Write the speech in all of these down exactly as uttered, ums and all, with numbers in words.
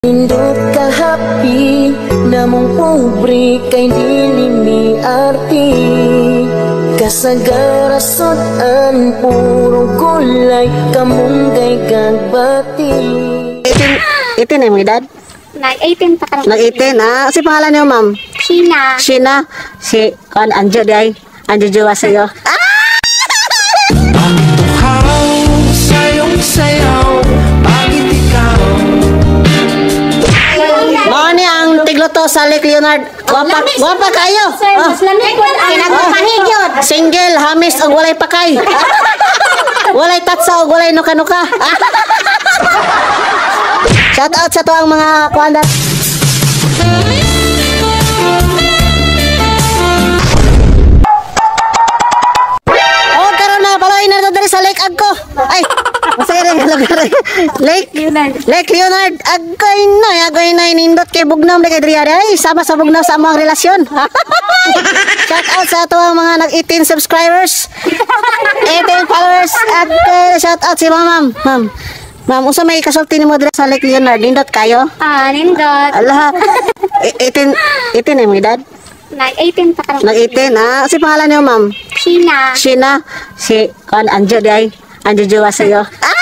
Indot kahapi, namong pobre kay dili mi arti. Kasagarasutan puro gulay, kamunggay kagbati. eighteen, eighteen eh, mga edad? Nag-eighteen pa ka. Nag-eighteen, ah. Si pangalan niyo, ma'am? Sheena. Sheena. Si, kan, Anjo di ay. Anjo Jowa sa'yo. Ah! Mani ang tigluto sa Lake Leonard. Wapa, wapa kayo. Sir, mas lamig ko ang kinagpapahigyod. Single, hamis, o walay pakay. Walay tatsa, o walay nuka-nuka. Shout out sa to ang mga kuandat. Oh, karon na, paloy na ito sa Lake Agko. Ay, masaya rin lugar. Lake Leonard. Lake Leonard. Agoy na, agoy na, inindot kay Bugnaw na kay Driari. Ay, sama sa Bugnaw sa among relasyon. Shout out sa ito ang mga nag-eighteen subscribers. eighteen followers. At uh, shout out si ma'am. Ma'am. Ma'am, usa may kasulti ni mo dira sa Lake Leonard. Nindot kayo? Ah, nindot. Allah. eighteen, eighteen eh, mga edad? Nag-eighteen pa ka. Nag-eighteen, ah. Si pangalan niyo, ma'am? Sheena. Sheena. Si, kan, Anjo di ay. Anjo Jowa sa'yo. Ah!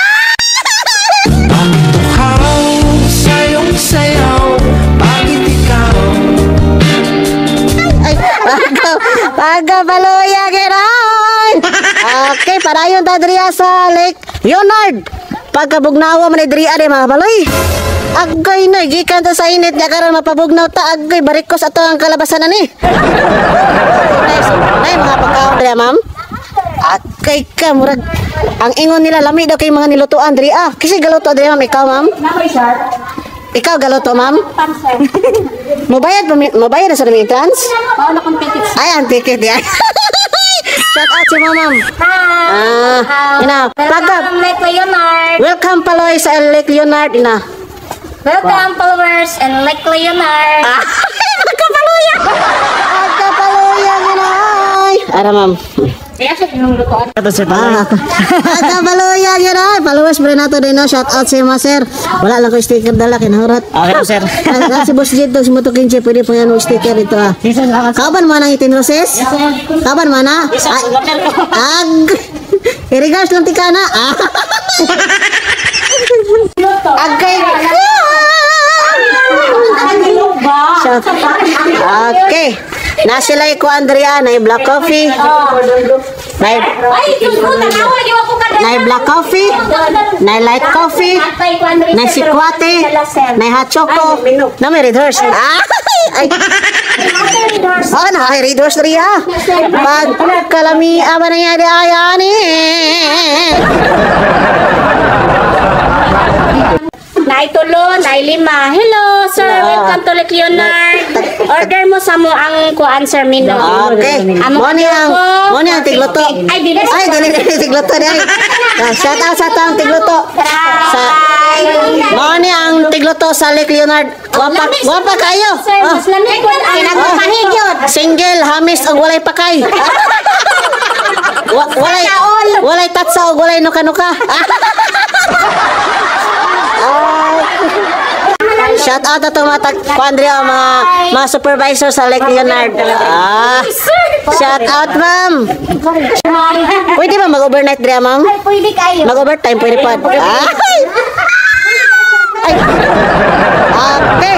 Ay, pagaw, pagaw, baluya, giray. Okay, padayon ta diriya sa Lake Leonard. Pagkabugnawa man diri ade mga baloy. Agay na, gikan ta sa init niya karon mapabugnaw ta. Agay, barikos ato ang kalabasan ani. Ay, mga pagkaon diriya, ma'am. Agay ka, murag. Ang ingon nila, lami daw kay mga nilutuan diri. Ah, kasi galuto diri, ma'am. Ikaw, ma'am? Ikaw galuto, ma'am? Mabayad, mabayad na sa namin entrance? Oo, na competitive. Ay, ang ticket yan. Shout out si ma'am. Hi. Ah, ina. Welcome, Lake Leonard. Welcome paloy sa Lake Leonard, ina. Welcome, followers and Lake Leonard. Ah, magkapaluya. Magkapaluya, ina. Ay, ara, ma'am. Kaya siya tinulutuan. Ito si Paloy. Magkapaluya, ina. Followers, bro na to din, no? Shout out si ma, sir. Wala lang ko sticker dala, kinahurat. Okay po, sir. Ah, si Boss Jito, si Motokinche, pwede po yan sticker ito, ah. Kaban man ang itin roses? Kaban man, ah? Ag! I-regards lang tika na. Ah! Agay! Shout. Okay. Nasilay ko, Andrea, na black coffee. Na na black coffee. Na light coffee. Na sikwate. Na hot choco. Na may red horse. Ay! Oh, na may red horse rin, ha? Pag kalami, aba nangyari ayan, eh. Naitulo, nailima. Hello, sir. Welcome to Lake Leonard. Order mo sa mo ang kuan, sir, menu. Okay. Moni ang, moni ang tigluto. Ay, dili. Ay, dili dili tigluto di ay. Shout out sa tang tigluto. Sa moni ang tigluto sa Lake Leonard. Wapa, wapa kayo. Sir, mas lamig ko ang kinagpapahigyod. Single, hamis o walay pakay. Wa, walay, walay tatsa o walay nuka-nuka. Shout out ato mga tag-kuandria, mga, mga supervisor sa Lake Leonard. Ah, shout out, ma'am. Pwede ba mag-overnight dria, ma'am? Ay, pwede kayo. Mag-overtime, pwede pa. Ay! Ay! Okay.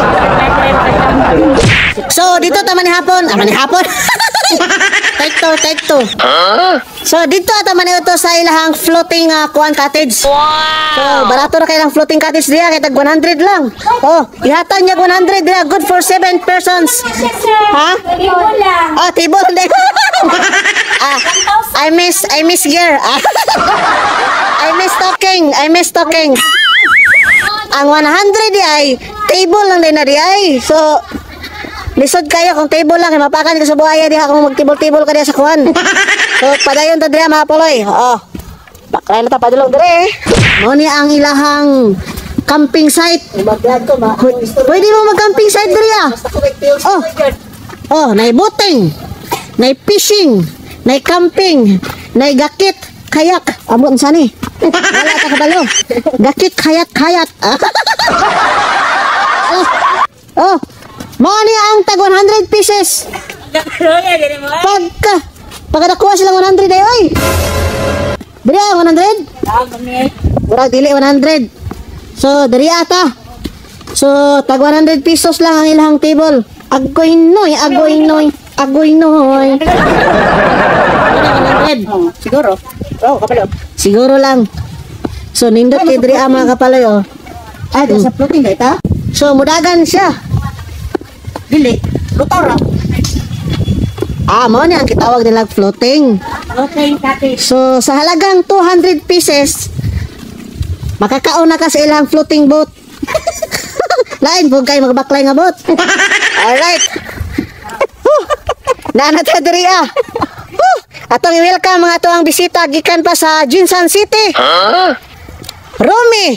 So, dito tama ni hapon. Tama ni hapon. Take two, take two. So, dito tama ni ito sa ilahang floating uh, kuan cottage. So, barato na kailang floating cottage diya. Kaya tag one hundred lang. Oh, ihatan niya one hundred diya. Good for seven persons. Ha? Table lang. Oh, table din. ah, I miss, I miss gear. Ah. I miss talking. I miss talking. Ang one hundred di ay table lang din na di ay. So, lisod kayo kung table lang. Mapakan ka sa buhaya di kung mag-table-table ka diya sa kuhan. So, padayon to diya mga poloy. Oh, baklay na ta padulog dire. Mo ni ang ilahang camping site. Pwede mo mag-camping site diya. Oh, oh, nay boating, nay fishing, nay camping, nay gakit, kayak. Amon sa ni. Wala ta kabalo. Gakit kayat-kayat. Oh, mo ni ang tag one hundred pieces. Pagka, pagka nakuha silang one hundred ay, oy. Diri ah, one hundred? Murag dili one hundred. So, diri ata. So, tag one hundred pesos lang ang ilang table. Agoy noy, agoy noy, agoy noy. one hundred. Siguro. Oh, kapalo. Siguro lang. So, nindot kay diri ah, mga kapaloy, oh. Ay, hmm. Sa floating na ita? So, mudagan siya. Dili. Lutora. Ah, mo ni ang kitawag nila floating. Okay, kati. So, sa halagang two hundred pieces, makakaon na ka sa ilang floating boat. Lain po kayo magbaklay nga boat. Alright. Naanat ka diri ah. Atong i-welcome mga tuang bisita gikan pa sa Jinsan City. Huh? Romy.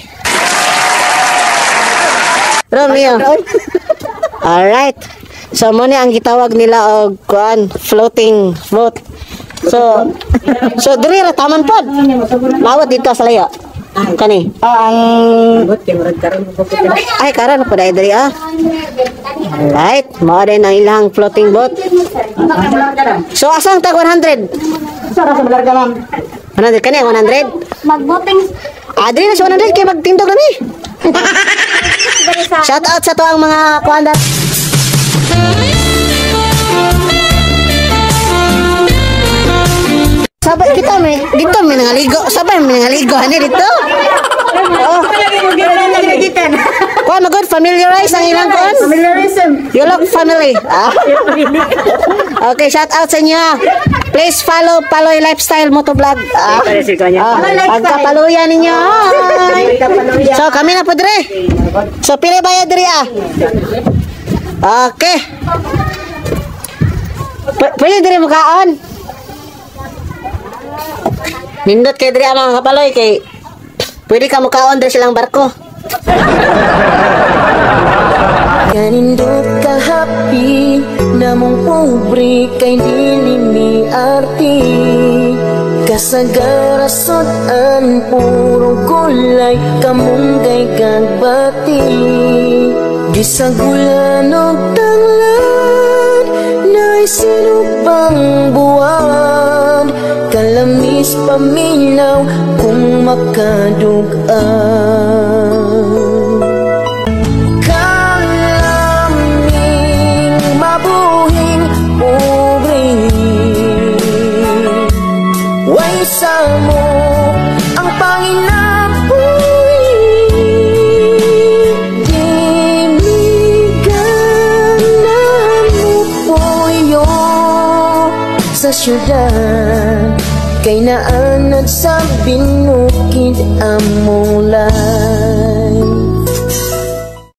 Romeo. Alright. So, mo ni ang gitawag nila og kuan floating boat. So, so diri ra taman pod. Lawat dito sa layo. Kani. Ah, ang bot kay murag karon mo ko. Ay karon po dai diri ah. Alright, mo din ang ilang floating boat. So asang tag one hundred? Sara sa larga ma'am. one hundred kani one hundred? Mag-voting. Ah, diri na sa one hundred kay magtindog na ni. Shout out sa tuang mga kuanda. Sabay kita may dito may nangaligo. Sabay may nangaligo ani dito. Oh. Kuan na good familiarize ang ilang kuan. Familiarism. You look family. Ah. Okay, shout out sa inyo. Please follow Paloy Lifestyle Motovlog. Ah. Ah. Pagkapaluyan ninyo. Hi. So kami na po dire. So pili bayad dire ah. Okay. P- pwede dire mo kaon. Nindot kay dire mga kapaloy kay pwede ka mo kaon dire silang barko. Kanindot ka happy namong pobre kay dili mi arti. Kasagarasod an puro gulay kamunggay kag bati. Gisagulan og tanglad na'y sinupang buwan. Kalamis paminaw kung makadugaan. Kalaming mabuhing pobre. Way sa mo ang panginabuhi. Dimiganan mo poyo sa syudad. Kay naanad sa binukid amulan.